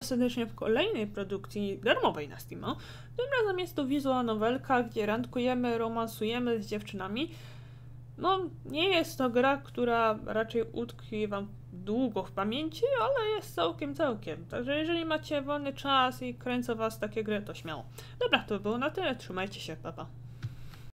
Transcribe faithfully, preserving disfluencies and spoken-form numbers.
serdecznie w kolejnej produkcji darmowej na Steama. Tym razem jest to wizual nowelka, gdzie randkujemy, romansujemy z dziewczynami. No, nie jest to gra, która raczej utkwi wam długo w pamięci, ale jest całkiem, całkiem. Także jeżeli macie wolny czas i kręcą was takie gry, to śmiało. Dobra, to by było na tyle. Trzymajcie się, pa pa.